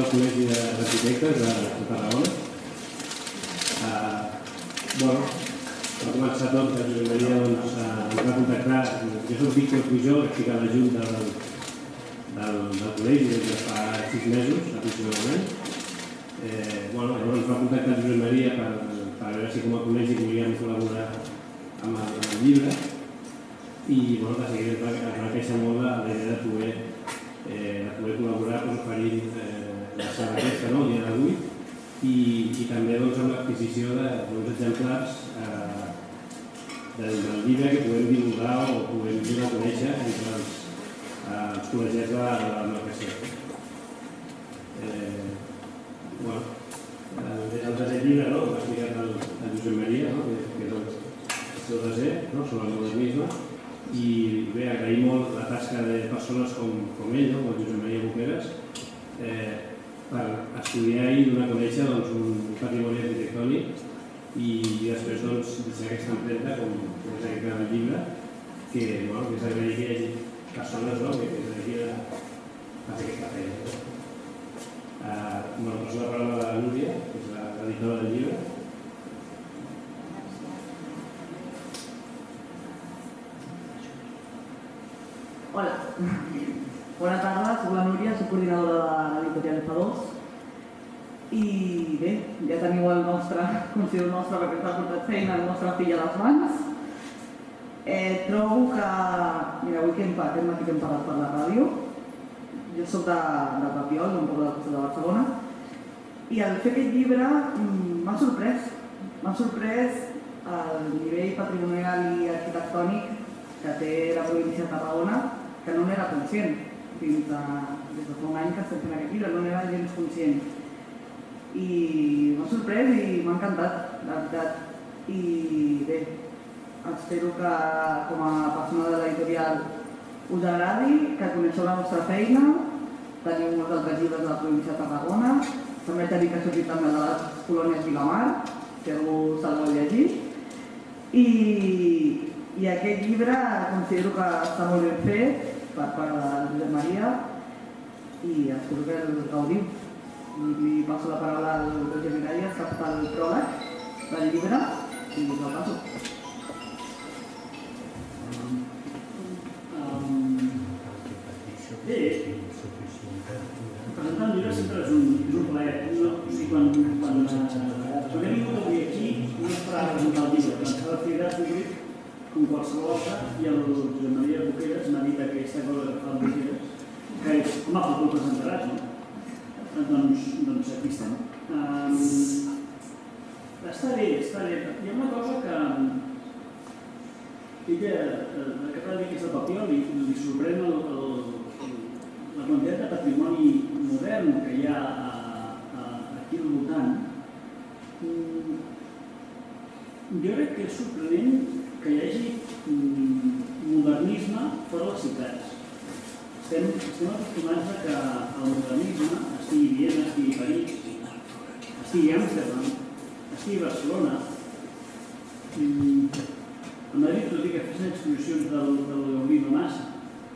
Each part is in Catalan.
del Col·legi d'Arquitectes de Tarragona. Va començar tot que Josep Maria ens va contactar. Jo soc Víctor Pujol, que estic a la Junta del Col·legi des de fa 6 mesos, aproximadament. Llavors ens va contactar Josep Maria per veure si com a col·legi volíem col·laborar amb el llibre i de seguida ens va queixar molt la idea de poder col·laborar oferint la sala aquesta el dia d'avui i també amb l'adquisició d'uns exemplars del llibre que podem divulgar o podem donar a conèixer entre els col·legiats de la demarcació. El desè llibre l'ha explicat el Josep Maria, que és el seu desè sobre el modernisme, i bé, agraïm molt la tasca de persones com ell, com el Josep Maria Boqueras, per estudiar i donar a conèixer un patrimoni arquitectònic i després deixar aquesta empremta, com és aquest gran llibre, que és agrair que hi hagi persones que es dediquin a fer aquesta feina. Passo la paraula a la Núria, que és l'editora del llibre. Hola, bona tarda, soc la Núria, soc coordinadora de l'editorial F2 i bé, ja teniu el nostre, considero el nostre perquè ens ha portat feina, el nostre fill a les mans. Trobo que, mira, avui aquest matí que hem parlat per la ràdio, jo soc de Papiol, d'un poble del costat de Barcelona, i al fer aquest llibre m'ha sorprès. M'ha sorprès el nivell patrimonial i arquitectònic que té la província de Tarragona, que no n'era conscient. Des de fa un any que estem fent aquest llibre, no n'era gens conscient. I m'ha sorprès i m'ha encantat, la veritat. I bé, espero que com a persona de l'editorial us agradi, que coneixeu la nostra feina, teniu molts altres llibres de la província de Tarragona, també haig de dir que he sortit també de les colònies Vilamar, si algú se'l vol llegir, i aquest llibre considero que està molt ben fet per part de Josep Maria i espero que el gaudiu. Li passo la paraula al Roger Miralles, que fa el pròleg del llibre, i el passo. Bé, presentar el llibre sempre és un plaer. Quan he vingut avui aquí, no esperava presentar el llibre, pensava fer gran públic com qualsevol altre, i el Josep Maria Boqueras m'ha dit aquesta cosa que fa el Boqueras, que és, home, tu el presentaràs, no? Doncs aquí estem. Està bé, està bé. Hi ha una cosa que ella, la que parla que és el Papiol, li sorprèn la quantitat de patrimoni modern que hi ha aquí al voltant. Jo crec que és sorprenent que hi hagi modernisme fora de les ciutats. Estem acostumats a que el modernisme estigui a Viena, estigui a París, estigui a Amsterdam, estigui a Barcelona. A Madrid, tot i que fessin exposicions del Gaudí no massa,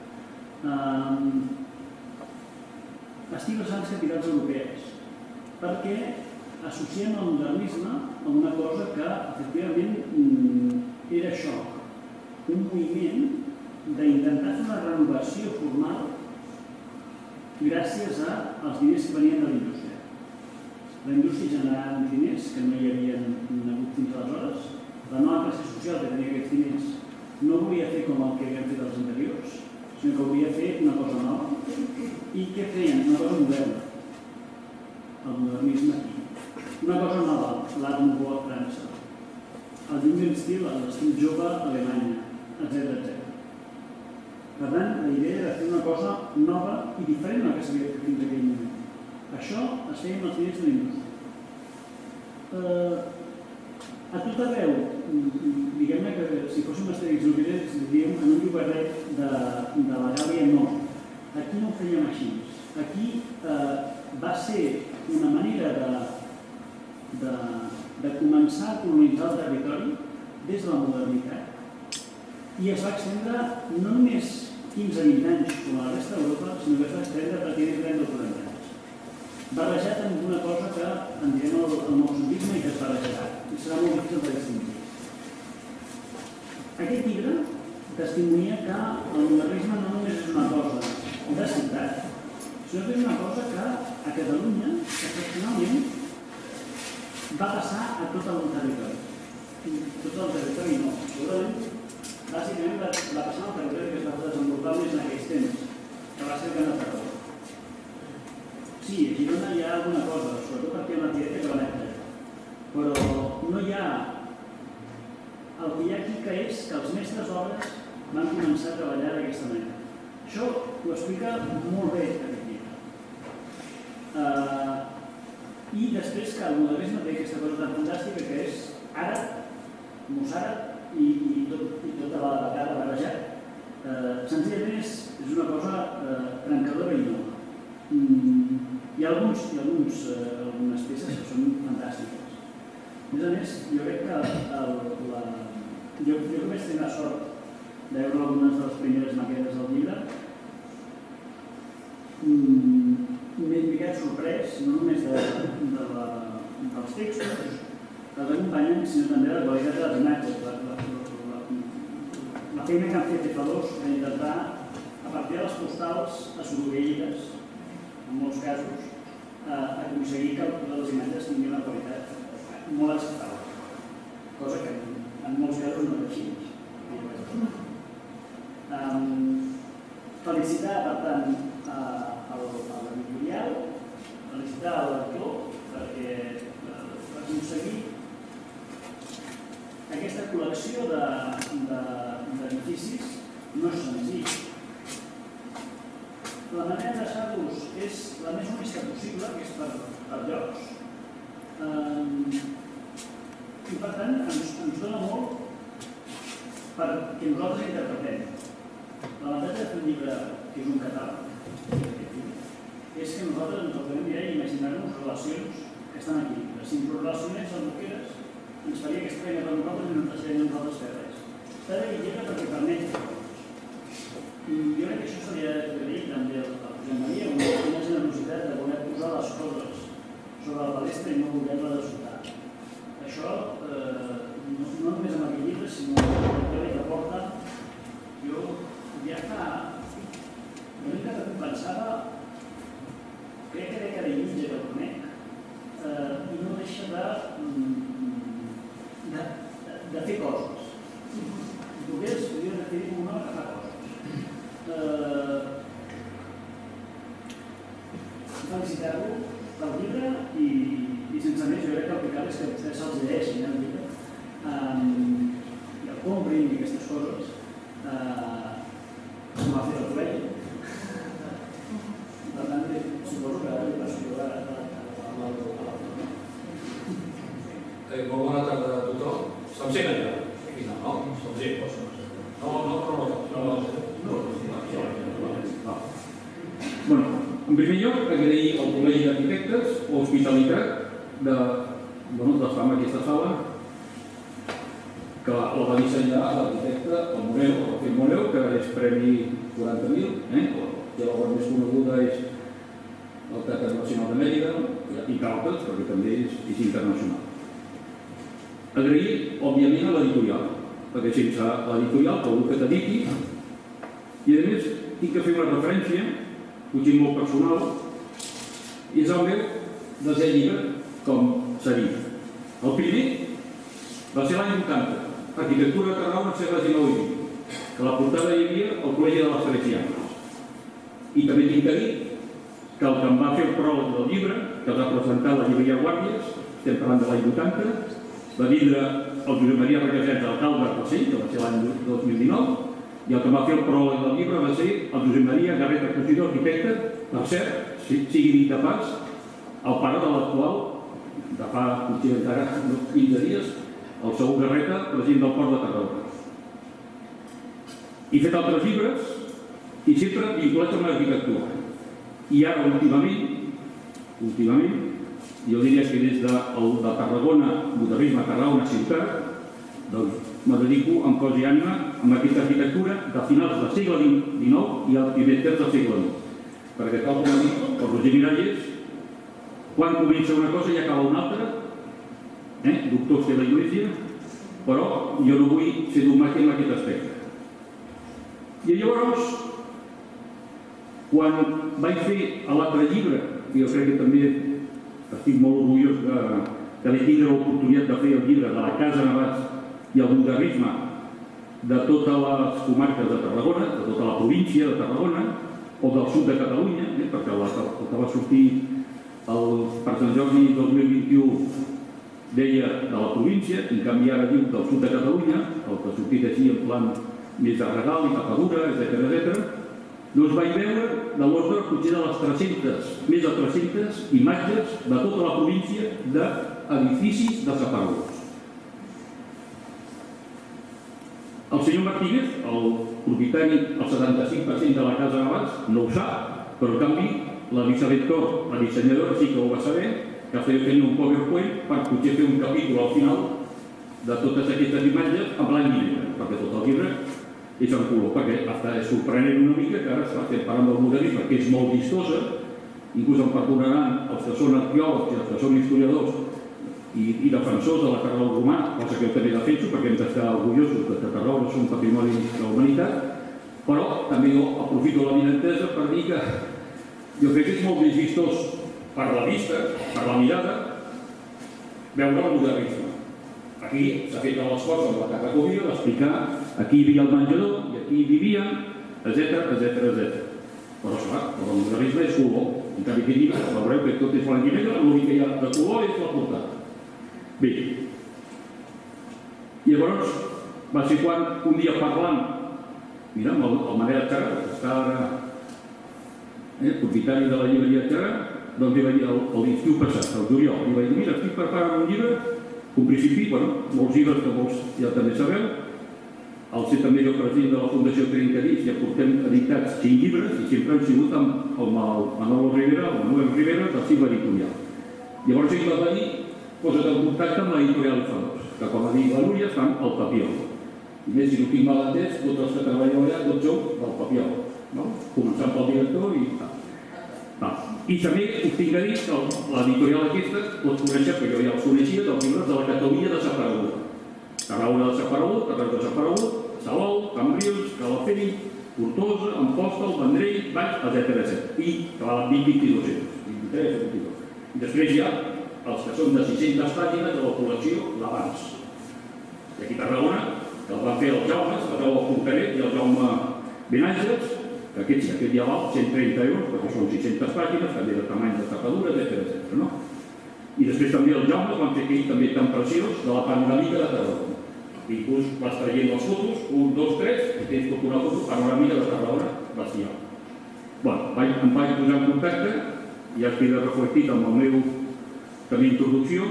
estigui a les grans capitals europees, perquè associem el modernisme a una cosa que, efectivament, era això, un moviment d'intentar fer una renovació formal gràcies als diners que venien de la indústria. La indústria generava uns diners que no hi havien hagut fins aleshores. La nova classe social que tenia aquests diners no volia fer com el que havien fet els anteriors, sinó que volia fer una cosa nova. I què feien? Una cosa moderna. El modernisme aquí. Una cosa nova, l'art nouveau a França. El Jugendstil, l'estil jove a Alemanya, etc. Per tant, la idea era fer una cosa nova i diferent del que s'havia fet fins a aquell moment. Això es feia amb els diners de la indústria. A tot arreu, diguem-ne que si fóssim estèrics obrirers, diríem que no diu res de la Gàlia Nord. Aquí no ho fèiem així. Aquí va ser una manera de començar a colonitzar el territori des de la modernitat i es va extendre no només 15-20 anys com a la resta d'Europa, sinó que es va extendre pràcticament 30 o 40 anys. barrejat amb una cosa que en direm el noucentisme i que es barrejarà, i serà molt difícil de distingir. Aquest llibre testimonia que el modernisme no només és una cosa de ciutat, sinó que és una cosa que a Catalunya, excepcionalment, va passar a tot el territori. Tot el territori no, segurament, bàsicament va passar al territori que es va desenvolupar més en aquells temps, que va ser el Camp de Tarragona. Sí, a Girona hi ha alguna cosa, sobretot perquè hi ha una tieta que va néixer, però no hi ha... El que hi ha aquí que és que els mestres d'obres van començar a treballar d'aquesta manera. Això ho explica molt bé aquest llibre. I després que el modernisme té aquesta cosa tan fantàstica que és àrab, mossàrab i tota la vegada barrejat. Senzillament és una cosa trencadora i nova. Hi ha algunes peces que són fantàstiques. A més, jo crec que jo vaig tenir la sort de veure algunes de les primeres maquetes del llibre. M'he quedat sorprès, no només dels textos que els acompanyen, sinó també de la qualitat de les imatges. La feina que han fet F2 per intentar, a partir de les postals assolellides, en molts casos, aconseguir que les imatges tinguin una qualitat molt acceptable, cosa que en molts casos no és així. Felicitar, per tant, a l'editorial, felicitar a l'autor perquè va aconseguir aquesta col·lecció d'edificis no és senzill. La manera de deixar-los és la més honesta possible, que és per llocs. I per tant ens dona molt perquè nosaltres interpretem. L'avantatge de fer un llibre que és un catàleg, és que nosaltres ens el podem mirar i imaginar-nos relacions que estan aquí. Si ens relacionés amb Boqueres, ens faria aquesta feina per nosaltres i no ens deixaria nosaltres fer res. Està bé el llibre perquè permet fer coses. I jo crec que això seria d'agrair també a Josep Maria, una generositat de voler posar les coses sobre la palestra i no voler-la dessotar. Això, no només amb aquest llibre, sinó el que porta, jo ja fa una mica que pensava, crec que dècada i mitja que el conec, i no deixa de fer coses. Boqueres podria referir com un home que fa coses. Felicitar-lo pel llibre i sense més jo crec que el que cal és que vostès se'ls llegeixin el llibre i el comprin i aquestes coses com ha fet el col·legi. Per tant, suposo que li passió a l'autor. Molt bona tarda a tothom. Se'm sent allà? No? Se'm sent? Bueno, en primer lloc, agrair al Col·legi d'Arquitectes l'hospitalitat de fama aquesta sala que la va dissenyar l'arquitecte, el Moreu, el Rafael Moreu, que és premi 40.000, i la més coneguda és el Teatre Nacional de Mèrida, i d'altres, perquè també és internacional. Agrair, òbviament, a l'editorial, perquè sense l'editorial, que algú que t'editi, i a més, tinc que fer una referència, potser molt personal, és el meu desè llibre, com s'ha dit. El primer va ser l'any 80, Arquitectura de Tarragona, segles XIX i XX, que a la portada hi havia el Col·legi de les Salesianes. I també tinc que dir que el que em va fer el pròleg del llibre, que va presentar la llibreria Guàrdies, estem parlant de l'any 80, va vindre el Josep Maria Requesens, alcalde de Rossell, que va ser l'any 2019, i el que va fer el pròleg del llibre va ser el Josep Maria Garreta Cosidó, arquitecte, per cert, sigui dit de pas, el pare de l'actual, de fa potser encara 15 dies, el Saúl Garreta, president del Port de Tarragona. He fet altres llibres i sempre vinculats amb l'arquitectura. I ara, últimament, jo diria que des de Tarragona, modernisme, Tarragona, ciutat, doncs me dedico amb cos i ànima amb aquesta arquitectura de finals del segle XIX i el primer terç del segle XX. Perquè, tal com ha dit el Roger Miralles, quan comença una cosa i acaba una altra, doctors té la Iglesia, però jo no vull ser dogmàtic en aquest aspecte. I llavors, quan vaig fer l'altre llibre, i jo crec que també estic molt orgullós que vaig tindre l'oportunitat de fer el llibre de la Casa Navàs i el modernisme de totes les comarques de Tarragona, de tota la província de Tarragona, o del sud de Catalunya, perquè el que va sortir per Sant Jordi 2021 deia de la província, en canvi ara diu del sud de Catalunya, el que ha sortit així en plan més de regal i tapadura, etc. Doncs vaig veure de l'ordre potser de les 300, més de 300 imatges de tota la província d'edificis desapareguts. El senyor Martínez, el propietari, el 75% de la Casa Navàs, no ho sap, però en canvi l'Elisabet Tor, la dissenyadora, sí que ho va saber, que feia tenir un PowerPoint per potser fer un capítol al final de totes aquestes imatges en blanc i negre, perquè tot el llibre és en color, perquè és sorprenent una mica que ara estem parlant del modernisme, que és molt vistosa, inclús em perdonaran els que són arqueòlegs i els que són historiadors i defensors de la Tarragona romà, cosa que jo també defenso perquè hem d'estar orgullosos que Tarragona són patrimoni de la humanitat, però també jo aprofito la vinentesa per dir que jo crec que és molt més vistós per la vista, per la mirada, veure el modernisme. Aquí s'ha fet l'esforç amb la catacomia d'explicar aquí hi havia el menjador i aquí hi vivien, etc. Però esclar, el modernisme és color, en canvi aquí veureu que tot és blanc i negre, l'únic que hi ha de color és la portada. Bé, i llavors va ser quan un dia parlant, mira, amb el Manel Xarra, que està ara propietari de la llibreria Xarra, doncs li vaig dir l'estiu passat, el juliol, li vaig dir, mira, estic preparant un llibre, un principi, molts llibres que molts ja també sabeu, al ser també jo president de la Fundació Trencadís ja portem editats 5 llibres i sempre hem sigut amb el Manolo Rivera, el Manuel Rivera, del cicle editorial. Llavors ell va dir, posa't en contacte amb l'editorial F2, que com ha dit la Núria estan al Papiol. I més, si no tinc mal entès, tots els que treballeu allà, tots sou del Papiol, començant pel director i tal. I també us tinc a dir que l'editorial aquesta, tots coneixeu, que jo ja els coneixia, dels llibres de la Catalunya desapareguda. Tarragona desaparegut, Tarragona desaparegut, Salou, Cambrils, Calafell, Tortosa, Amposta, el Vendrell, Baix, etc. I que va 22 euros, 23 o 22. I després hi ha els que són de 600 pàgines de la col·lecció l'abans. I aquí a Tarragona, que el van fer els Jaumes, el Jaume Forcaret i el Jaume Benàngels, que aquest ja val 130 euros, perquè són 600 pàgines, també de tamany de tapadura, etc. I després també els Jaumes van fer aquell també tan preciós de la panoràmica de Tarragona. I inclús vas traient les fotos, 1, 2, 3, i tens tot una foto panoràmica de Tarragona bestial. Em vaig posar en contacte, ja estic reflectit amb el meu també introducció,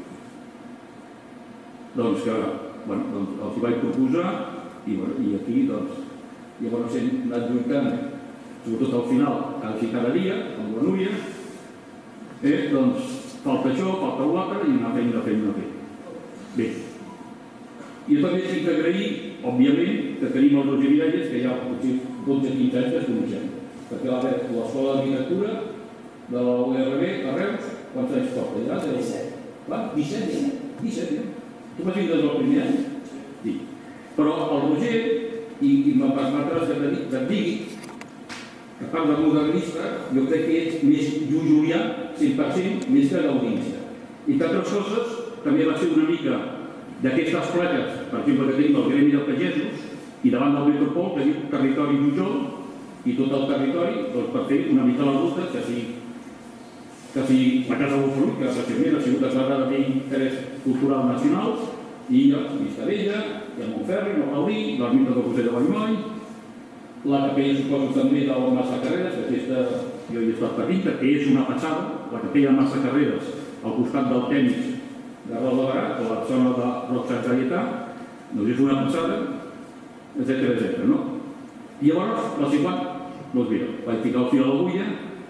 doncs que els hi vaig proposar i aquí llavors hem anat lluitant, sobretot al final, cada dia, amb la Núria, doncs falta això, falta l'altre i anar fent. Bé, jo també tinc que agrair, òbviament, que tenim el Roger Miralles, que ja potser 12-15 anys que coneixem, perquè va haver l'escola d'arquitectura de la URB a Reus, quants anys porta? 17. 17. Tu vas dir des del primer any? Sí. Però el Roger, i me'n permetràs que et digui, que part de modernista, jo crec que és més julià, 100%, més que gaudíncia. I que altres coses també va ser una mica d'aquestes plaques, per exemple, que tenim el Gremi de Pagesos, i davant del Metropol, que diu Territori Jujol, i tot el territori, per fer una mica la ruta, que si la Casa Bufrull, que recentment ha sigut declarada d'interès cultural nacional, i a Vistabella, i a Montferri, a Gaudí, l'ermita del Roser de Vallmoll, la capella, suposo, també del Massa Carreres, que aquesta jo hi he estat patint, que és una passada, la capella Massa Carreres, al costat del tenis de Roda de Barat, o la zona de Roc Sant Gaietà, doncs és una passada, etc. I llavors, la ciutat, doncs mira, vaig ficar el fil a l'agulla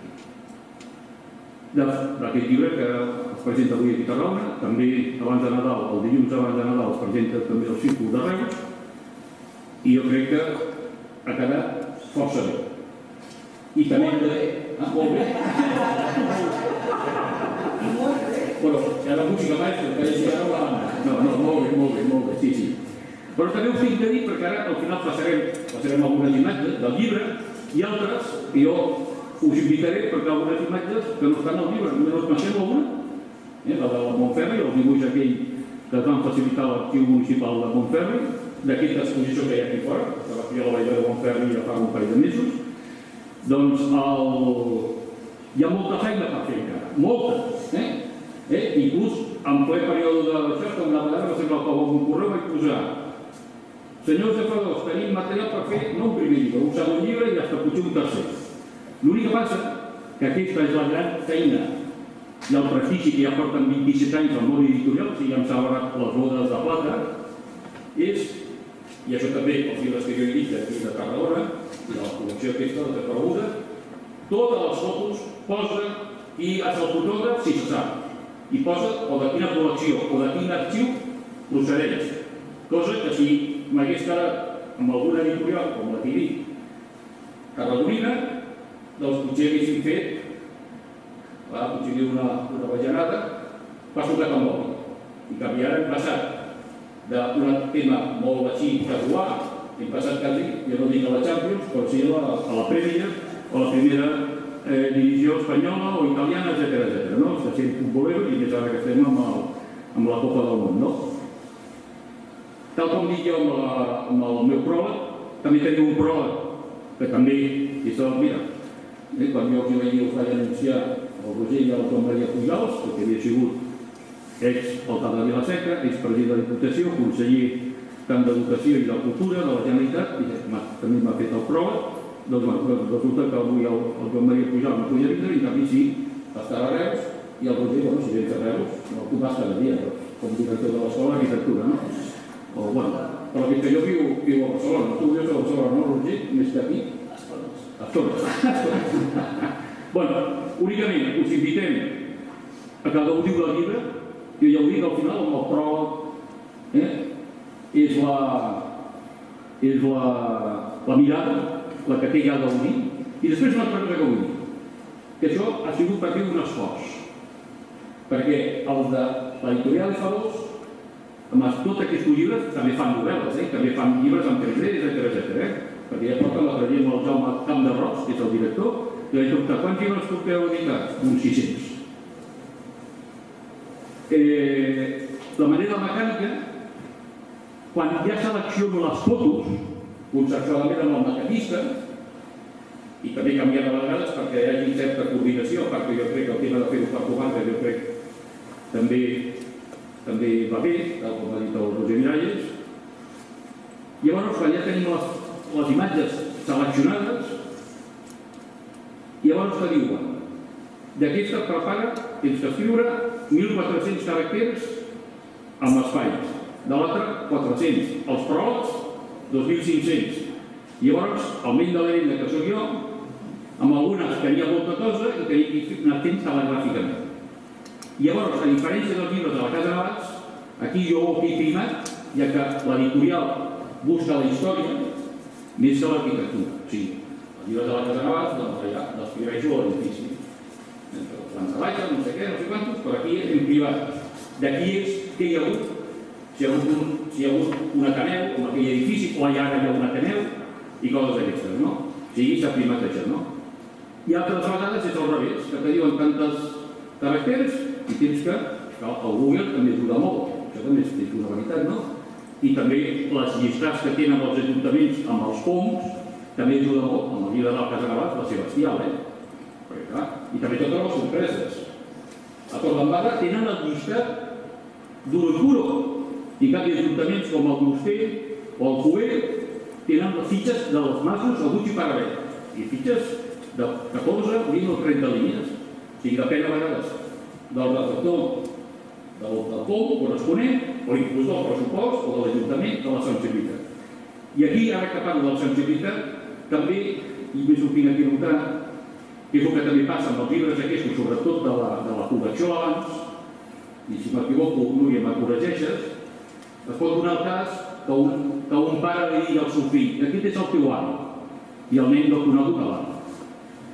d'aquest llibre que es presenta avui aquí a Tarragona, també abans de Nadal, el dilluns abans de Nadal, es presenta també el Círcul de Reus, i jo crec que ha quedat força bé. I també hem de... Molt bé. Bueno, hi ha la música maestra, que és ara la banda. No, molt bé, sí. Però també us tinc de dir, perquè ara al final passarem algunes imatges del llibre i altres que jo us invitaré perquè algunes imatges que no estan al llibre, només us passem alguna, la de la Montferri, el dibuix aquell que es van facilitar a l'Arxiu Municipal de Montferri, d'aquesta exposició que hi ha aquí fora, que va fer a la Vall de Montferri ja fa un parell de mesos. Doncs hi ha molta feina per fer encara, molta, inclús en ple període d'això, que una vegada va ser que un correu vaig posar: senyors F2, tenim material per fer no un primer llibre, un segon llibre i fins potser un tercer. L'únic que passa que aquesta és la gran feina i el prestigi que ja porten 27 anys al món editorial, si ja hem celebrat les bodes de plata, és, i això també els llibres que jo he dit aquí de Tarragona, i de la col·lecció aquesta de Tarragona, totes les fotos posa qui és el fotògraf, si se sap, i posa o de quina col·lecció o de quin arxiu procedeix, cosa que si m'hagués quedat amb alguna editorial com la que he dit tarragonina, doncs potser haguéssim fet potser una bajanada, pas tocat amb l'oli. I que havien passat d'un tema molt així casual, hem passat quasi, jo no dic a la Champions, però sí a la Premier o a la primera divisió espanyola o italiana, etc. Està sent futbolero i més ara que estem amb la Copa del Món. Tal com dic jo amb el meu pròleg, també tenim un pròleg que també és el mira. Quan jo vaig dir, us vaig anunciar el Roger i el Joan Maria Pujals, que havia sigut exalcalde de Vila-seca, expresident de la Diputació, conseller tant d'Educació i de Cultura de la Generalitat, i també m'ha fet el pròleg. Doncs resulta que avui el Joan Maria Pujals no podia vindre, i en canvi sí, estarà a Reus, i el Roger, si vens a Reus, tu vas cada dia, com director de l'Escola d'Arquitectura, no? Però que jo viu a Barcelona, tu vius a Barcelona, no, Roger? Més que aquí? A Torres. Únicament us invitem a que gaudiu del llibre, jo ja ho dic al final, amb el pròleg, és la mirada, la que té ja a gaudir, i després una altra cosa que vull dir, que això ha sigut per fer un esforç, perquè els de l'editorial F2, amb tots aquests llibres, també fan novel·les, també fan llibres amb 3D, etc. Perquè ja porten la president el Jaume Campderros, que és el director, i vaig preguntar, quants llibres porteu editats? Uns 600. La manera mecànica, quan ja selecciono les fotos, consensuadament amb el maquetista, i també canviant a vegades perquè hi hagi certa coordinació, perquè jo crec que el tema de fer-ho per comanda, jo crec també va bé, tal com ha dit el Roger Miralles. Llavors, quan ja tenim les imatges seleccionades, llavors que diuen, d'aquesta prepara tens que escriure 1.400 caràcters amb espais, de l'altra 400, els pròlegs 2.500. Llavors, almenys de l'herenda que soc jo, amb algunes que hi ha molta cosa i que hi he anat fent telegràficament. Llavors, a diferència dels llibres de la Casa Navats, aquí jo ho he primat, ja que l'editorial busca la història més que l'arquitectura. O sigui, els llibres de la Casa Navats, doncs allà descriveixo l'edifici. Planta baixa, no sé què, no sé quantos, però aquí hem privat. D'aquí és què hi ha hagut, si hi ha hagut un Ateneu, com aquell edifici, o allà hi ha un Ateneu, i coses d'aquestes, no? O sigui, s'ha primat això, no? I altres vegades és al revés, que te diuen tantes caràcters i tens que el Google també ajuda molt, això també és una veritat, no? I també les llistats que tenen els ajuntaments amb els POMs també ajuda molt, amb el llibre de la Casa Navats va ser bestial, perquè clar, i també totes les sorpreses. A Torredembarra tenen el llistat duro i puro, i cap d'ajuntaments com el Mustel o el Cué tenen les fitxes dels masos a Guig i Parabet, i fitxes de 14, 20 o 30 línies. O sigui, depèn a vegades del redactor del POM corresponent, o inclús del pressupost o de l'Ajuntament de la sensibilitat. I aquí, ara que parlo de la sensibilitat, també, i més ho tinc aquí notat, que és el que també passa amb els llibres aquests, sobretot de la col·lecció abans, i si m'equivoco, Núria, me corregeixes, es pot donar el cas que un pare li digui al seu fill, aquest és el teu avi, i el nen no ha conegut l'ami.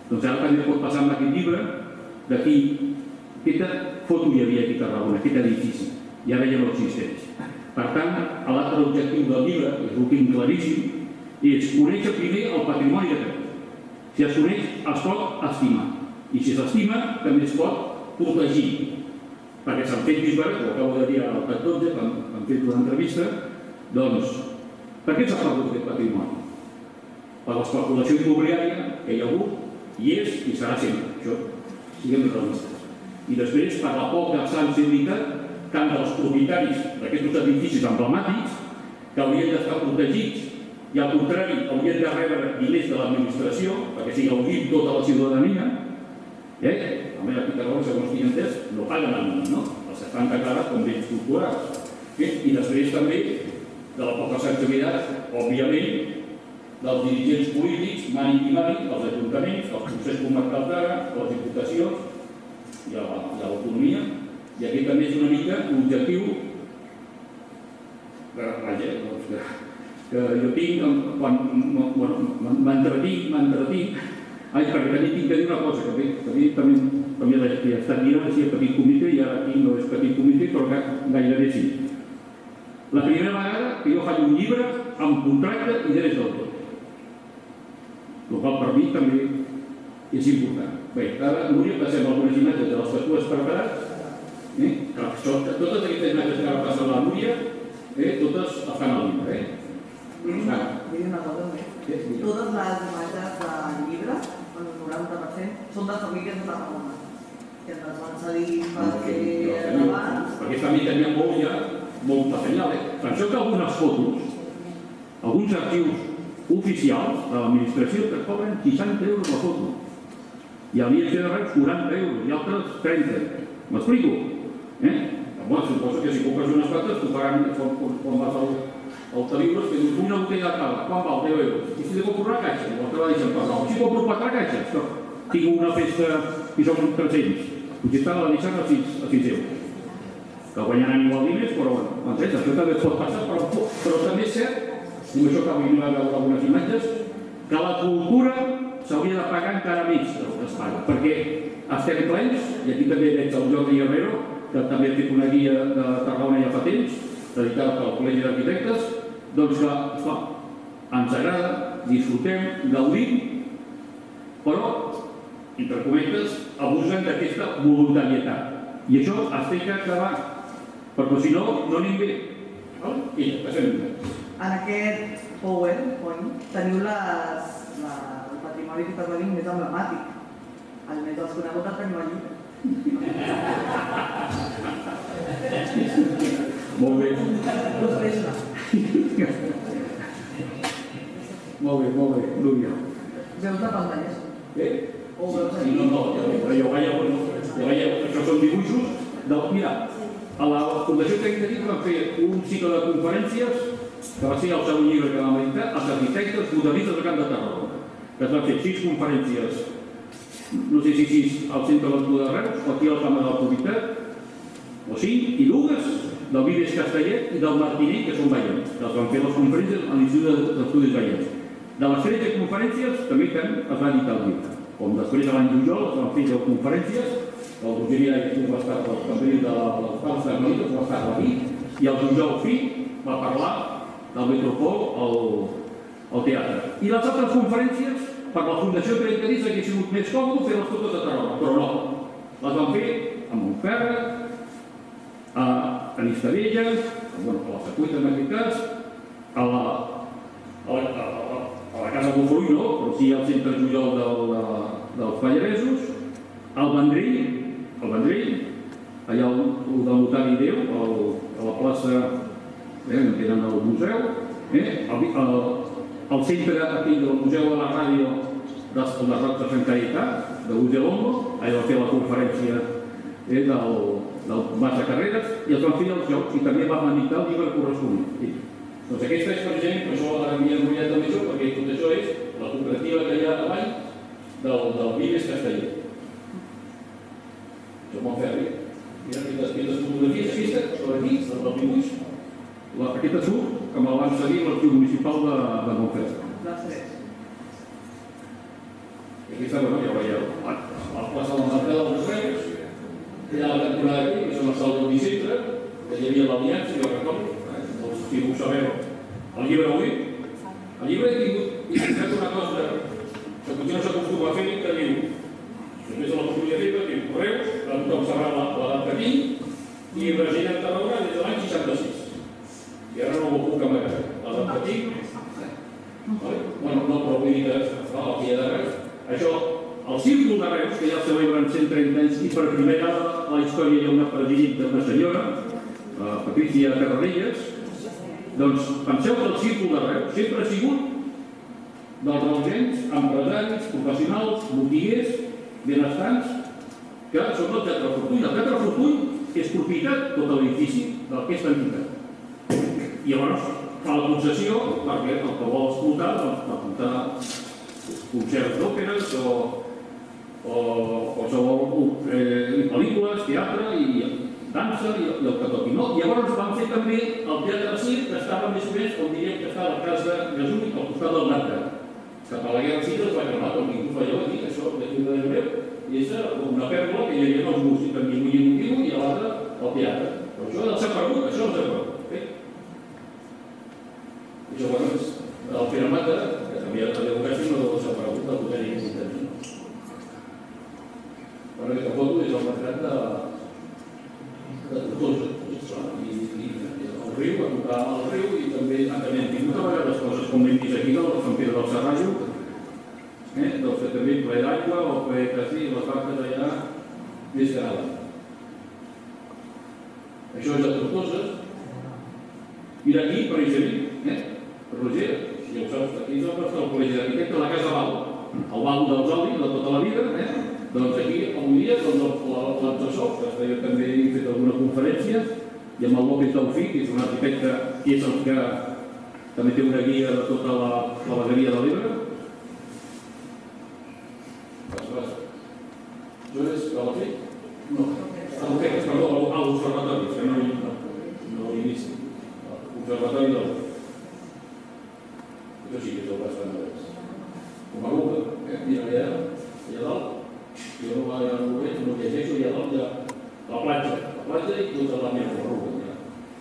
Doncs ara també pot passar amb aquest llibre d'aquí, aquesta foto hi havia aquí a Tarragona, aquest edifici, i ara ja no existeix. Per tant, l'altre objectiu del llibre, és el que és claríssim, és conèixer primer el patrimoni de Reus. Si es coneix, es pot estimar. I si s'estima, també es pot protegir. Perquè s'han fet bisbes, ho acabo de dir al 14, han fet una entrevista, doncs, per què s'ha perdut aquest patrimoni? Per l'especulació immobiliària que hi ha hagut, hi és i serà sempre. Això, siguem realistes. I després, per la poca sensibilitat tant dels propietaris d'aquests edificis emblemàtics, que haurien d'estar protegits i, al contrari, haurien de rebre diners de l'administració, perquè si gaudim tota la ciutadania, almenys aquí a Tarragona, segons tinc entès, no paguen el mínim, no? Els estan declarats com béns culturals. I després també de la poca sensibilitat, òbviament, dels dirigents polítics, mani i mani, els ajuntaments, els consells comarcals d'ara, les diputacions i l'autonomia. I aquí també és una mica l'objectiu que jo tinc quan m'entretinc. Perquè també tinc que dir una cosa, que també he estat mirant si és petit comitè i ara aquí no és petit comitè, però gairebé sí. La primera vegada que jo faig un llibre amb contracte i drets d'autor. El qual per mi també és important. Bé, ara, Núria, passem algunes imatges de les que tu has preparat. Totes aquestes imatges que ara passa la Núria, totes estan al llibre. Vull dir una cosa més. Totes les imatges del llibre, el 90%, són de famílies de Tarragona, que ens les van cedir perquè abans... Perquè també tenia molt material. Per això que algunes fotos, alguns arxius oficials de l'administració que cobren 60 euros la foto. I a l'IEC de Reus 40 euros i altres 30. M'explico? Suposo que si compres unes quantes t'ho pagaran quan vas al Telibros, que dius una botella de cava, quan val? 10 euros. I si te compro una caixa, igual te la deixen per nou. Si compro 4 caixes, tinc una festa i són 300. Potser te la deixen a 6 euros. Que guanyaran igual diners, però entens, això també pot passar, però també és cert, i amb això que avui no veure algunes imatges, que la cultura s'hauria de pagar encara més del que es paga, perquè estem plens, i aquí també veig el Jordi Herrero, que també ha fet una guia de Tarragona ja fa temps, dedicada pel Col·legi d'Arquitectes, doncs que, esclar, ens agrada, disfrutem, gaudim, però, entre cometes, abusen d'aquesta voluntarietat. I això es té que acabar, perquè si no, no anem bé. I passem bé. En aquest PowerPoint teniu el patrimoni arquitectònic més emblemàtic. El més desconegut el teniu al llibre. Molt bé. Molt bé, Núria. Veus la pantalla? Bé? O veus aquí? No, jo veieu, això són dibuixos. Mira, a la Fundació Tècnica vam fer un cicle de conferències que va ser el segon llibre que vam editar, els arquitectes modernistes del Camp de Tarragona, que es van fer 6 conferències, no sé si 6 al Centre de l'Estudi de Reus o aquí al Camp de l'Autoritat, o 5, i 2 del Vives Castellet i del Martiner, que són veients, que es van fer les conferències a l'Institut d'Estudis Veients. De les 13 conferències també es va editar el llibre. Com després de l'any Jujol es van fer 10 conferències, el Roger Mirall va estar també de les Pals de Malitos, va estar aquí, i el Jujol Fi va parlar del Metropol al teatre. I les altres conferències, per la Fundació Trencadís, hauria sigut més còmode fer-les totes a Tarragona, però no. Les van fer a Montferra, a Canistadella, a la Secuita en aquest cas, a la Casa Bufrull no, però sí al Centre Jujol dels Pallaresos, al Vendrell, allà al Notari Déu, a la plaça, on tenen el museu, al centre aquell del Museu de la Ràdio de Roc de Sant Caetà, de Ugelongo, allà va fer la conferència del Mas de Carreras, i els van fer els jocs, i també vam editar el llibre corresponent. Doncs aquesta és, per exemple, això m'havia enrotllat també això, perquè tot això és la cooperativa que hi ha davall del Vives Castellet. Això m'ho fer bé. Mira aquestes fotografies, aquesta, per aquí, del dibuix. Aquesta surt, que me'l van seguir l'Arxiu Municipal de Montferra. Les 3. Aquí està, bueno, ja ho veieu. La plaça de la Mercada dels Reus, hi ha la temporada aquí, que són els salts del diciembre, que hi havia l'aliança, jo recordo, si ho sabeu, el llibre avui. El llibre he fet una cosa que potser no s'acostuma a fer, que diu, després de la cultura llibre, diu Reus, a tothom sabrà l'edat que tinc, i resident a Tarragona des de l'any 66. I ara no ho puc amagar. L'edat que tinc, bueno, no, però vull dir que aquí hi ha de Reus. Això, el Círcul de Reus, que ja celebren 130 anys, i per primera vegada a la història hi ha una presidenta, una senyora, Patricia Carrerillas. Doncs penseu que el Círcul de Reus sempre ha sigut dels reusens, empresaris, professionals, botiguers, benestants, que són del Teatre Fortuny. El Teatre Fortuny és propietat tot l'edifici d'aquesta entitat. I llavors fa la concessió perquè el que vol escoltar per portar concerts d'òperes o qualsevol pel·lícules, teatre i dansa i el que toqui. I llavors van fer també el Teatre Circ, que estava més o menys, com diríem que estava a la casa Gasúnic, al costat del mercat. Cap a la Guerra Civil es va cremar, com ningú veieu aquí, això de Déu, i és una pèrdua que hi havia els músics, en ningú i motiu, i a l'altre el teatre. Però això s'ha perdut, això no s'ha perdut. Això, bueno, és el Pere Mata, que també a la democràcia no s'ha perdut de poder i intenció. Bueno, aquesta foto és el mercat de Tortosa, i el riu, a tocar al riu, i també hem tingut a vegades coses com hem vist aquí del Sant Pere del Serrallo, doncs que també ple d'aigua o ple que sí, les vaques allà més que nada. Això és a Tortosa. Mira aquí, precisament, Roger, si ja ho saps, aquí és el col·legi d'arquitectes, la Casa Val, el Val dels Olis de tota la vida, doncs aquí avui dia l'Antresol, que també he fet alguna conferència, i amb el López Daufí, que és un arquitecte que és el que també té una guia de tota la vegueria de l'Ebre. Això és Calafell? No. Perdó, a l'Observatori, que no l'he vist. L'Observatori de l'Ebre. Això sí que és el Baix Penedès. Com a Google, mira allà dalt. Jo no ho veig, no ho llegeixo, allà dalt hi ha la platja i tota la meva Ruga.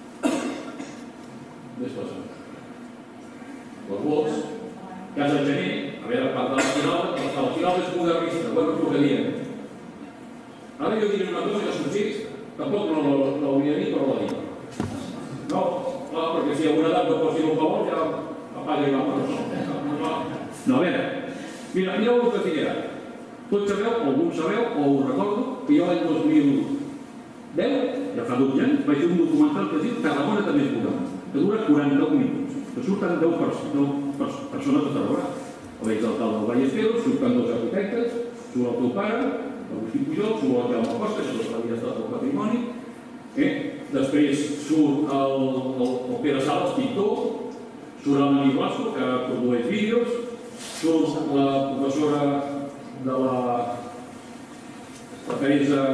Més passant. Les Bots, Casa Gener, a veure, part de la Final és modernista, bueno, és el que diem. Ara jo diré una cosa que sorgís, tampoc no l'hauria dit, però la dic. No, clar, perquè si a una edat no pots dir un favor, ja apaga i va. No, a veure, mireu el que diré ara. Tots sabeu, o alguns sabeu, o us recordo, que jo l'any 2010, ja fa 12 anys, vaig fer un documental que es diu Tarragona també és moderna, que dura 49 minuts, que surten 10 persones de Tarragona. L'exalcalde del Ballesteros, surten 2 arquitectes, surt el teu pare, l'Agustí Pujol, surt el Jaume Costa, que havia estat al patrimoni, després surt el Pere Sales, pintor, surt el Nani Blasco, que produeix vídeos, surt la professora de la Teresa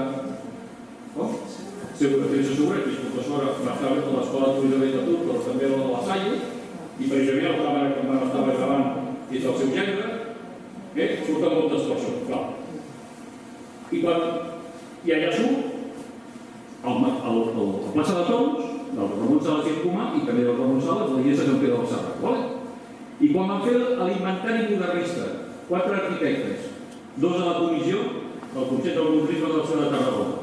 Sobret, que és professora de l'Escola de Turisme de Tur, però també de la Salle, i precisament el càmera que em estava gravant és el seu gènere, surten moltes persones, clar. I allà surt a la plaça de Tous, del Ramon Sales i Encomà, i també del Ramon Sales, de l'Iglesia Sant Pere del Serrat. I quan van fer l'inventari modernista, 4 arquitectes, 2 a la comissió del Consell del Urbanisme de la Ciutat de Tarragona,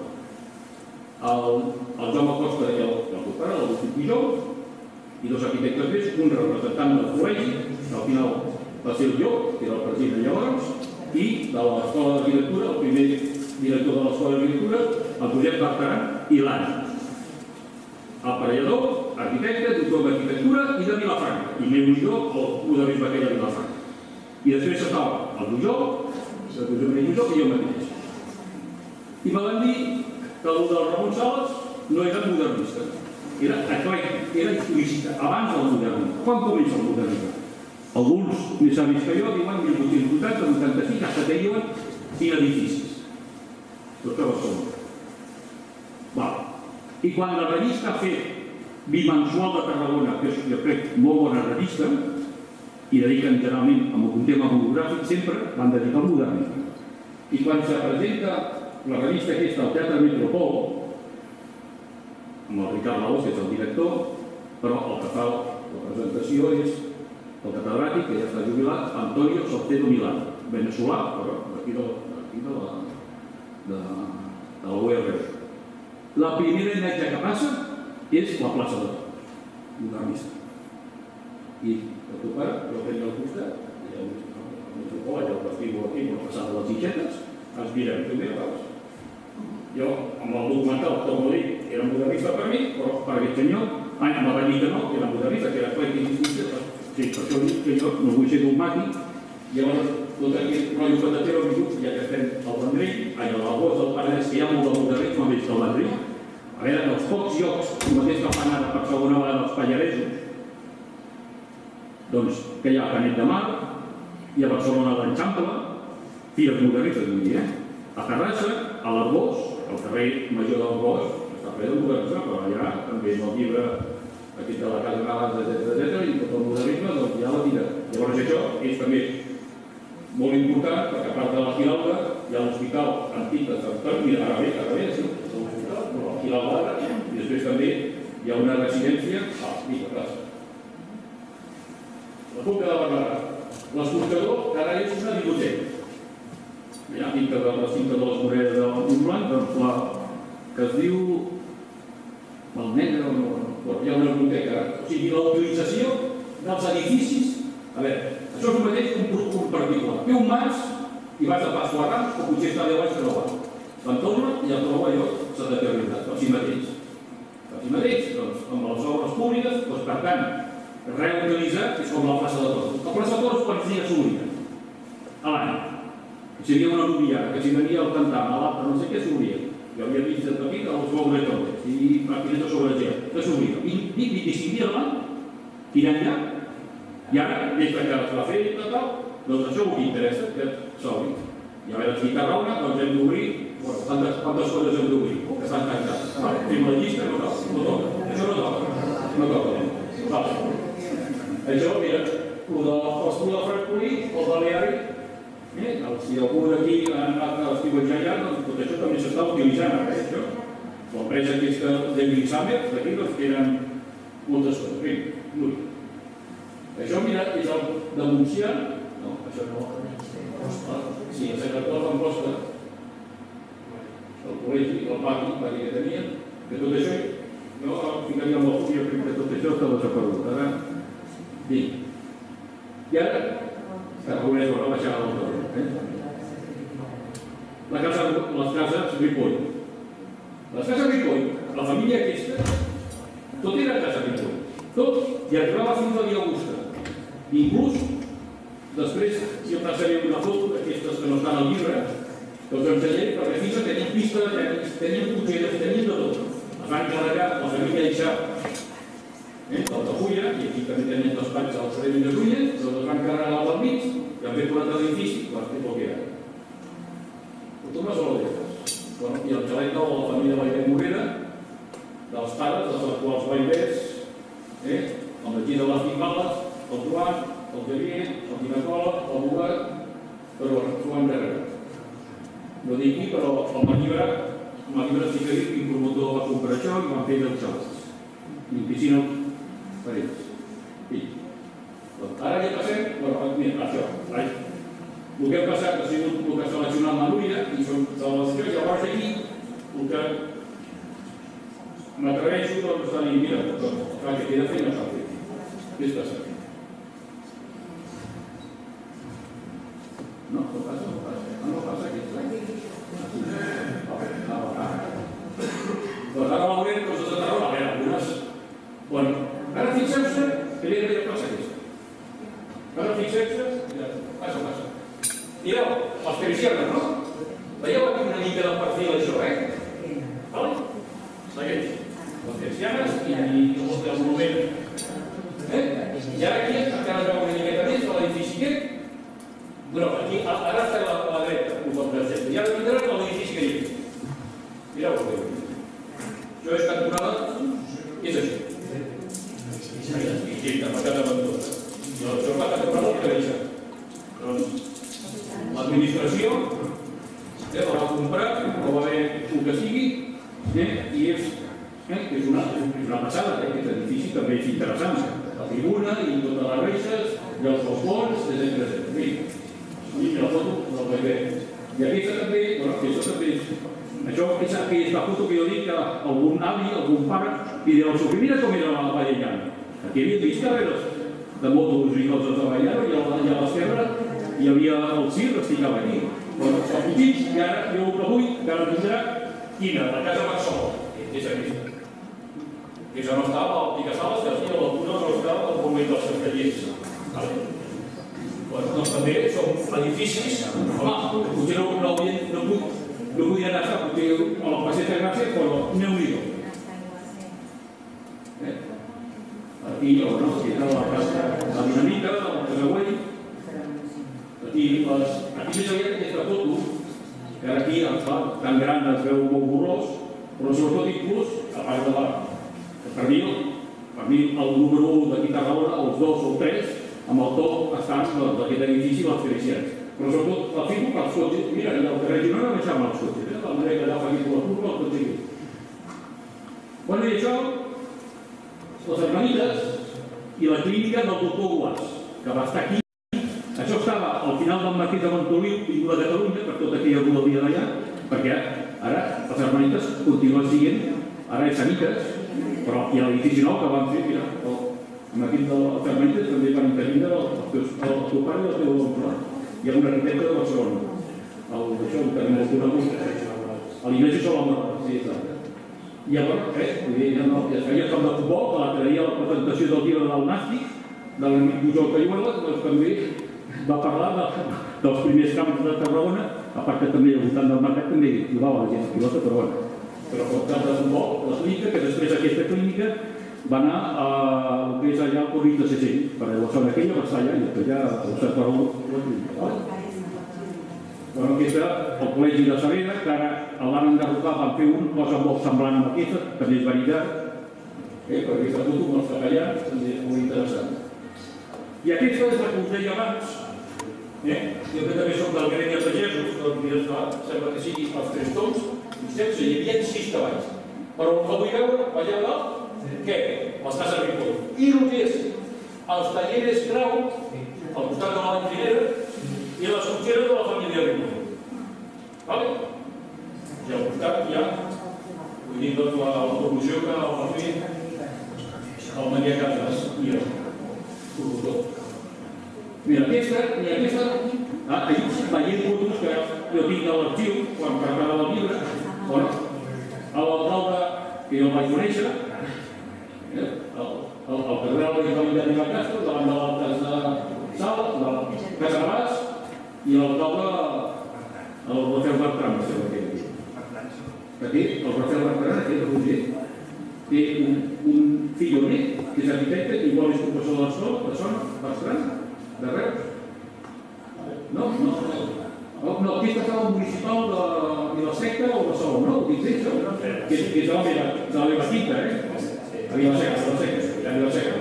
el Jaume Costa i el teu pare, l'Agustí Pujol, i 2 arquitectes més, un representant del col·legi, que al final va ser el Llop, que era el president llavors, i de l'Escola d'Arquitectura, el primer director de l'Escola d'Arquitectura, el Josep Bertran i l'Anna. Aparellador, arquitecte, doctor d'Arquitectura i de Vilafranca, i meu millor el modernisme que hi ha a Vilafranca. I després estava el Pujol, i jo mateix. I me van dir que el del Ramon Sales no era modernista, era eclèctic, era historicista, abans del modernisme. Quan comença el modernisme? Alguns més savis que jo diuen 1880, 85, hasta que diuen 5 edificis. Tot a Barcelona. I quan la revista ha fet bimensual de Tarragona, que és, jo crec, molt bona revista, i dediquen generalment a un tema monogràfic, sempre van dedicar al modernisme. I quan se presenta la revista aquesta al Teatre Metropol, amb el Ricard Laos, que és el director, però el que fa la presentació és el catedràtic, que ja està jubilat, Antonio Salcedo Milán, veneçolà, però d'aquí de la URSS. La primera imatge que passa és la plaça de Toros, modernista. I el teu pare, jo tenia al costat, i el metropol, el vestíbul aquí, per passar de les Sitgetes, ens mirem, tu mira, veus? Jo, amb el documental, torno a dir, era modernista per mi, però per aquest senyor, em va dir que no, era modernista, que era clar que existia. Sí, per això dic que jo no vull ser dogmàtic, i llavors tot aquest rotllo patatero ha vingut, ja que estem al Vendrell, a l'agost del Penedès, que hi ha molt de modernisme més del Vendrell. A veure, dels pocs llocs, el mateix que fan ara per segona vegada els Pallaresos, doncs que hi ha a Canet de Mar, i a Barcelona l'Enxample, fires modernistes, vull dir, a Terrassa, a l'Arbós, al carrer Major del Bosc, està ple de modernisme, però allà també és el llibre aquí de la Casa Galàs, etc. I tot el modernisme, doncs ja la tira. Llavors això és també molt important, perquè a part de la Giralda hi ha l'Hospital Antic de Sant Antoni, ara bé, sí, és l'hospital, però la Giralda, i després també hi ha una residència a Plaça. La Conca de Barberà. L'escorxador, que ara és una biblioteca. Allà, dintre de la cinta de les monedes de Montblanc, doncs la que es diu Malnegra, hi ha una biblioteca. O sigui, la utilització dels edificis. A veure, això és el mateix que un particular. Té un mas i vas a pas 4 anys, o potser està 10 anys que no va. Se'n torna i el troba allò s'ha deteriorat per si mateix. Per si mateix, doncs, amb les obres públiques, doncs, per tant, reutilitzat és com la plaça de Toros. La plaça de Toros quants dies s'obria? A l'any. Si hi havia una noviada, que si venia el cantar, a l'altre no sé què s'obria. Jo havia vist de petit els mobles totes i maquinets sobre gent. Que s'obria. 25 dies a l'any, tirant allà. I ara, des que es va fer i tal, doncs això ho que interessa, que s'obri. I a veure, si Tarragona, doncs hem d'obrir, quantes coses hem d'obrir, que estan tancades. Fem la llista, no toca. Això no toca. Això, mira, el de la Francolí, el Baleari, si algú d'aquí ha anat a estiuetjar allà, doncs tot això també s'està utilitzant ara, això. L'empresa aquesta de Grissamer, d'aquí, doncs tenen moltes coses. Vinga, això, mira, és el de Montsià. No, això no. Sí, el secretor d'Amposta, el col·legi, el pati que tenien, que tot això, no ficaríem el full, jo crec que tot això està desaparegut. Ara, vinga. I ara, Aragonès ho rebaixava del tot. Les cases Ripoll. Les cases Ripoll, la família aquesta, tot era casa Ripoll. Tot, i arribava fins a Via Augusta. Inclús, després, si em passaré una foto d'aquestes que no estan al llibre, que us ensenyaré, perquè fins que tenien pistes, tenien cotxeres, tenien de tot. Es van carregar la família Ixà d'Altafulla, i aquí també tenien despatx al carrer de Vinyes, però es van carregar al mig i han fet un altre edifici, quan fet el que era. Totes les i el xalet de la família Vallvé Morera, dels pares, dels actuals Vallvés, el Magí de les Timbales, el Joan, el Javier, el Tinacola, el Bogat, però s'ho han carregat. No dic qui, però el Mallibre sí que dic que un promotor va comprar això i van fer els xalets. I piscina per ells. Ara ja passem, mira, això. El que ha passat ha sigut el que ha seleccionat la Núria i són les seleccions. Llavors aquí, el que m'atreveixo doncs a dir, mira, clar que queda fer no s'ha fet. Què està fent? No passa aquí. Doncs ara veurem coses de terror, a veure, algunes... Bueno, ara fixeu-se que li he de dir passa aquesta. Ara fixeu-se, passa. Mireu, les persianes, no? Veieu aquí una mica del perfil això, Vale? Segueix. Les persianes i el monument. I ara aquí encara es veu una miqueta més de l'edifici aquest. Però aquí, ara està a la dreta, i ara vindrà l'edifici que hi ha. Mireu el que hi ha. Això és cantonada, és això. I sí, de mercat de ventura. Això és la cantonada l'administració la va comprar, o va haver el que sigui, i és una passada, aquest edifici també és interessant. La tribuna i totes les reixes, i els balcons, etc. I la foto no ho veig. I aquesta també, això és aquella foto que jo dic que algun avi, algun pare, li diu al seu fill, mira com era la Vall de Llano. Aquí havia vist carreres de motos i coses de Vall de Llano, i a l'esquerra hi havia el circ, esticava aquí. Els petits, i ara jo que vull, que ara tindrà quina, la casa Maxol, és aquesta. Que ja no estava al Picassales, que aquí a l'altura no estava al moment dels castellers. Doncs també són edificis, home, potser no podien estar, potser a la Passeta Gràcia, però Déu-n'hi-do. Aquí, la dinamita, el Casagüell, aquí més aviat aquesta foto, que ara aquí, tan gran es veu molt borrós, però sobretot inclús, a part de per mi el número 1 d'aquí a Tarragona, els 2 o 3, amb el top estan d'aquest edifici les creixents. Però sobretot la fico que els cotxes, mira, i el carrer Girona baixava els cotxes, la manera que allà fa aquí per la curva, el cotxe aquí. Bueno, i això, les hermanites i la clínica del doctor Guas, que va estar aquí. Això estava al final del Marquès de Montoliu, vingut a Catalunya, per tota aquella rodalia d'allà, perquè ara les hermanites continuen sent, ara és Sanites, però hi ha l'edifici nou que van fer, mira, amb aquest de les hermanites també van intervindre el teu pare i el teu oncle. Hi ha un arquitecte de Barcelona, això ho tenim molt conegut, a l'Inés i Solomon, sí, exacte. I llavors, es feia com de futbol, que la traia a la presentació del llibre del Nàstic, de l'amic Pujol Cayuela, doncs també va parlar dels primers camps de Tarragona, a part que també al voltant del mercat també jugava la gent a pilota, però bueno. Però el camp de futbol, la clínica, que després aquesta clínica va anar a el que és allà al Corrit de Segell, per la zona aquella va estar allà i després ja al Sartaró. Bueno, aquesta, el Col·legi de Savera, que ara el van enderrocar, van fer una cosa molt semblant amb aquesta, també és veritat, perquè aquesta foto amb els capellans també és molt interessant. I aquesta és la que us deia abans, jo que també soc del Gremi de Pagesos, doncs sembla que sigui els 3 toms, hi havia 6 cavalls, però el que vull veure, allà dalt, què? Les cases agrícoles. I el que és els talleres Grau, al costat de la benzinera, i les cotxeres de la família agrícola. I al costat hi ha, vull dir, la promoció que va fer el Maria Casas i el promotor. Mira, aquesta, ahir veient fotos que jo tinc a l'arxiu, quan preparava el llibre, a l'alcalde que jo el vaig conèixer, al carrer de la Localitat de Castro, davant de l'Alcalde Sala, de la Casa Navàs, i l'alcalde el Rafael Bertran, no sé per què. Aquí, el Rafael Bertran, aquest, el Roger, té un filloner, que és arquitecte, igual és professor de l'escola, de Sona, Bertran, de Reus. No, aquesta estava al municipal de Vila-seca o de Salou, no? Ho dic bé, això? Que és de la meva quinta, a Vila-seca.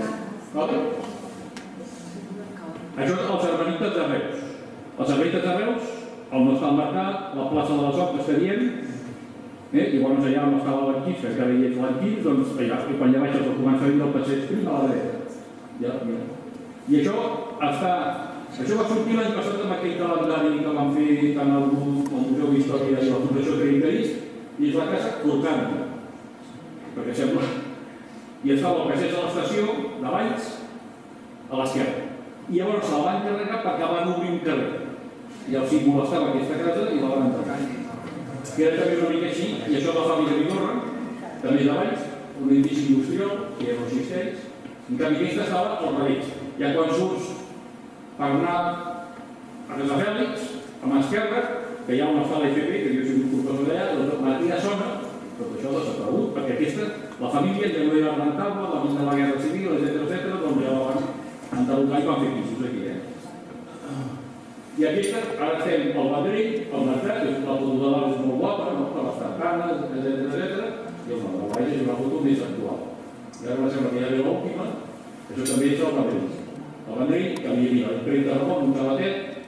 Això és els hermanites de Reus. Els hermanites de Reus, on no està el mercat, la plaça de les Oques que diem, i llavors allà on està l'Anquís, que encara hi és l'Anquís, doncs quan ja baixes al començament del passeig Prim a la dreta. I això va sortir l'any passat amb aquell calendari que van fer tant el Museu d'Història i la Fundació Credicarís, i és la casa Corcanta, perquè sembla. I estava el passeig de l'estació de Valls a l'esquerra. I llavors se'l van carregar perquè van obrir un carrer. I el símbol estava aquesta casa i la van entregar. Que era també una mica així, i això de la fàbrica Vigorra, també de Valls, un edifici industrial, que ja no existeix. En canvi, aquesta estava al revés. Ja quan surts per anar a Casa Fèlix, a mà esquerra, que hi ha una sala FP, que jo he sigut professor d'allà, doncs Matina Sona, tot això desaparegut, perquè aquesta, la família ja no era rentable, la vida de la Guerra Civil, etc., doncs ja la van enderrocar i van fer pisos aquí. I aquesta, ara estem al Vendrell, al Mercat, que és una foto de l'Aves molt guapa, per les tartanes, etc., i el Vendrell és una foto més actual. I ara sembla que ja ve l'última, això també és el Vendrell. El Vendrell, que havia dit, l'impremta de Ramon, un calatet,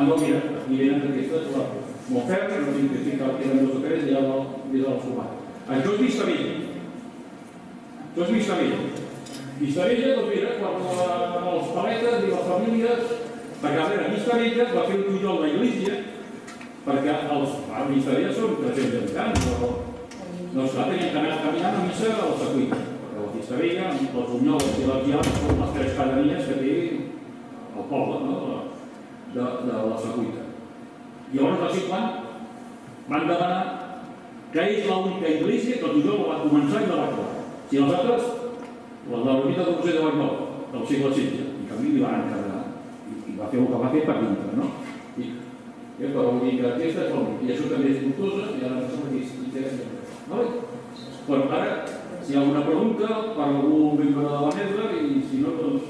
no, mira, aquí venen aquestes, molt fermes, no significa que eren dos o tres, ja no des del format. Això és Vistabella. Això és Vistabella. Vistabella, doncs mira, quan els paletes i les famílies, perquè a veure, Vistabella va fer un tujol d'Iglésia, perquè els Vistabella són 300 habitants, no esclar, tenien que anar caminant a missa al circuit. Perquè la Vistabella, els Bunyols i les Llams són les tres pedanies que té el poble, no?, de la Secuita. Llavors, va ser quan van demanar que és l'única església que el tujol la va començar i la va acabar. Si els altres, la de l'ermita del Roser de Vallmol, del segle XVI, en canvi li van encarregar i va fer el que va fer per dintre, no? Però vull dir que aquesta és l'única, i això també és dubtosa, i ara no sé si interessa. Bueno, ara, si hi ha alguna pregunta, per algú membre de la mesa, i si no, doncs...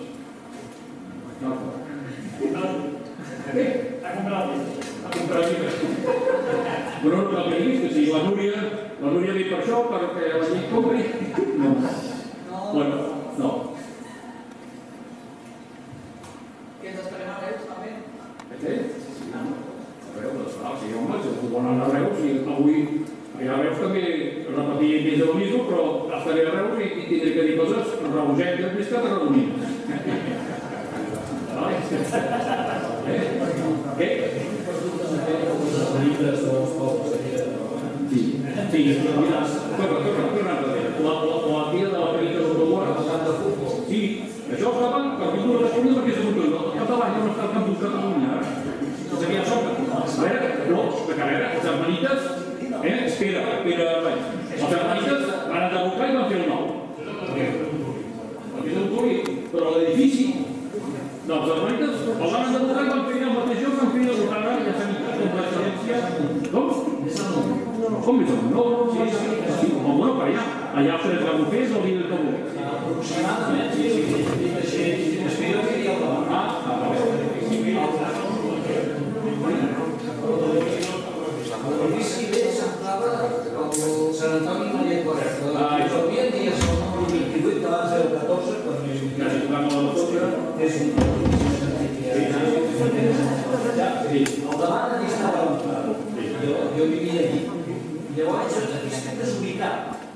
Què? A comprar el llibre. Però no cal que diguis que si la Núria ve per això, perquè la gent compri... No. Bueno, no. I ens esperem a Reus, també? Què? A Reus, sí, home, si el volen a Reus, i avui a Reus també repetir més del mismo, però estaré a Reus i tindré que dir coses reusenques més que tarragonines. Què? Sí, mira, la tia de la Perita del Boguar, sí, això ho saben que el pintor de l'Espanya perquè és un control. El català ja no està al campus Catalunya, sabia això? A veure, no, perquè a veure, els hermanites, espera, els hermanites van enderrocar i van fer el nou. Però l'edifici dels hermanites el van enderrocar i van fer el mateix lloc que van fer el Rara i la Sanitat com l'excel·lència. Com? Com més o menys? No, sí, bueno, per allà. Allà els tres garrofers el dia del Tabú. Aproximadament, sí. Espero que hi ha el davant. L'edifici bé semblava com el Sant Antoni Maria Claret. Havia dies el número 28 abans del 14, quan és un cas de la Toca, és un al davant allà estava l'entrada. Jo vivia allí. Llavors, això és desubicat.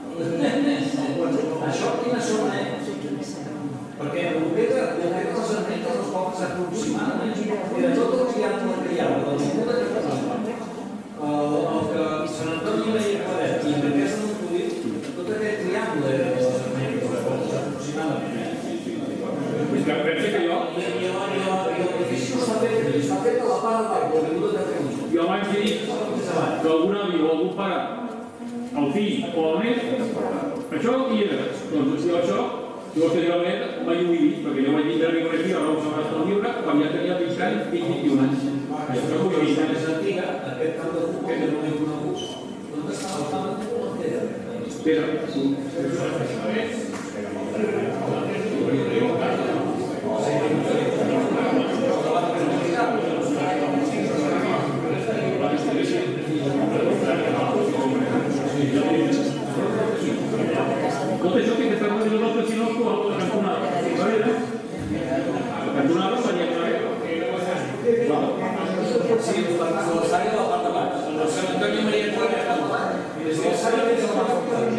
Això quina zona és? Perquè el que dels hermanites dels pobles aproximadament era tot el triangle que hi ha, del Comú de Catalunya, el que Sant Antoni Maria Claret i el que és el Montoliu, tot aquest triangle era dels hermanites aproximadament. Pensa que jo... I l'edifici no està fet a la part de l'aigua, de l'Avinguda de Catalunya. Jo abans he dit que algun avi o algun pare, el fill o el net, això hi era. Doncs si això, si vols que diu el net, mai ho he vist, perquè jo vaig vindre a viure aquí a Reus abans del llibre, quan ja tenia 20 anys, 21 anys. Això ho he vist. Més antiga, aquest camp de futbol que no l'he conegut, on estava el camp de futbol? Espera. Tot això que està molt bé, si no, tu a la cantonada. La cantonada seria clar. Sí, l'alçària de la part de baix. El Sant Antoni Maria Claret a la part. I des de l'alçària des de la part de baix.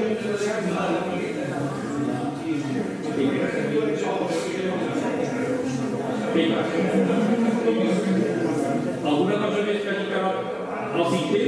Alguna cosa més que hagi quedat al cinquè?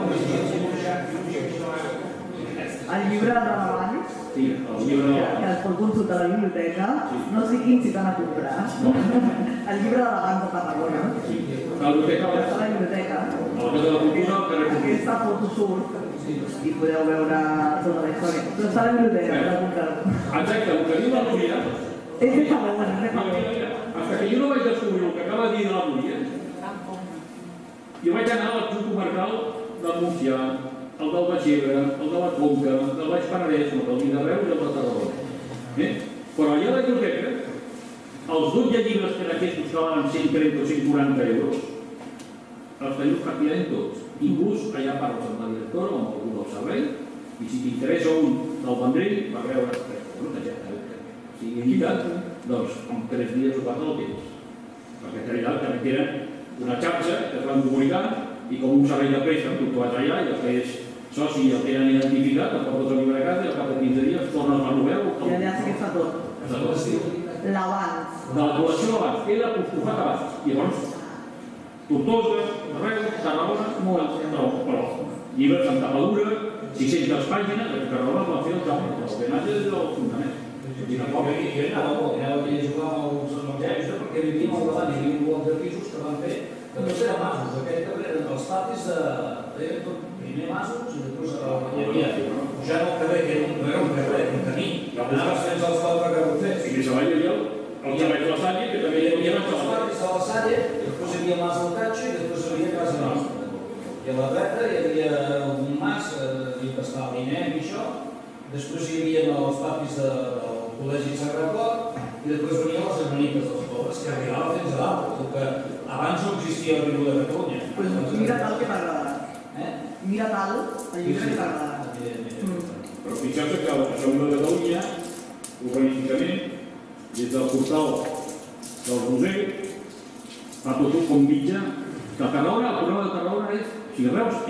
El llibre de la Vall, Sí, el llibre de que es pot consultar a la biblioteca, no sé quin si t'han a comprar. El llibre de la Vall de Tarragona. La biblioteca Està a la biblioteca. a la Casa de la Cultura, al carrer Cultura. Aquesta foto surt i podeu veure tota la història. Però està a la biblioteca, heu de comprar-ho. Exacte, el que diu la Núria, És de favor, és de favor. hasta que jo no vaig descobrir el que acaba de dir de la Núria, jo vaig anar a l'arxiu comarcal del Montsià, el del Baix-Ebre, el de la Conca, del Baix Penedès, el del Vinarreus i el de Tarragona. Però allà a la biblioteca, els 12 llibres que en aquests costaven 130 o 140 euros, els teniu pràcticament tots. Inclús allà parles amb la directora o amb algú del servei, i si t'interessa un del Vendrell, va veure, sigui lligat, doncs en 3 dies o 4 el temps. Perquè en realitat també tenen una xarxa que es van comunicant i com un servei de préstec, tu vas allà i el que és soci i el tenen identificat, el portes a viure a casa i al cap de 15 dies tornes a l'obert. I allà sí que fa tot. L'abans. De la població abans, era postufat abans. I llavors, Tortosa, Reus, Tarragona, però llibres amb tapadura, 600 pàgines, que Tarragona va fer el penatge des del fundament. Jo anava a jugar amb els evangelis perquè vivíem al davant, hi havia un bloc de pisos que van fer, que tots eren masos, aquests que eren els patis eren tot primer masos i després hi havia pujant al carrer, que no era un carrer, un camí, anaves fins als quatre garrofers. I més avall hi havia el Xavet de la Salle, que també hi havia els patis de la Salle, i després hi havia el mas del Catxo i després hi havia casa nostra. I a la dreta hi havia un mas, que estava l'INEM i això, després hi havia els patis del Col·legi Sagrat Cor i després venien les hermanites dels pobres, que arribaven fins a dalt, perquè abans no existia el Riu de Catalunya. Doncs mira tal que t'agradarà. Mira tal, el llibre que t'agradarà. Però fixeu-se que això de Catalunya, urbanísticament, des del portal del Roser, fa tot un com mitja, que a Tarragona, el programa de Tarragona és, si Reus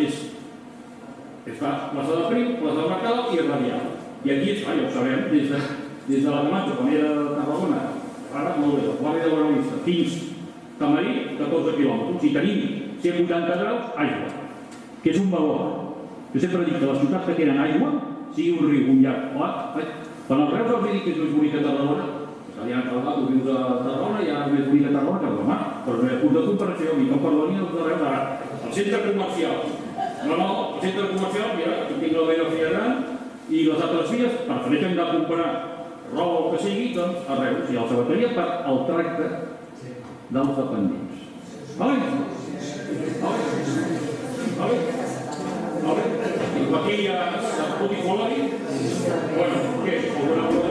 és plaça de Prim, plaça del Mercado i Radial. I aquí és, ja ho sabem, des de la Camacho, quan era Tarragona, ara molt bé, el barri de Bonavista, fins Tamarí, 14 quilòmetres. I tenim 180 graus, aigua, que és un valor. Jo sempre dic que les ciutats que tenen aigua, sigui un riu, un llac, quan els Reus els dic que és més bonic que Tarragona, que ja han parlat, els rius de Tarragona, ja és més bonic que Tarragona que Romà, però no hi ha punt de comparació, ni com perdoni els de Reus ara. El centre comercial, el centre comercial, mira, aquí tinc la Vella Fia Gran, i les altres vies, prefereixen de comprar roba o que sigui, doncs a Reus i a la sabateria per al tracte dels dependents. Vale? I aquí hi ha el Puti Colori, bueno, què és?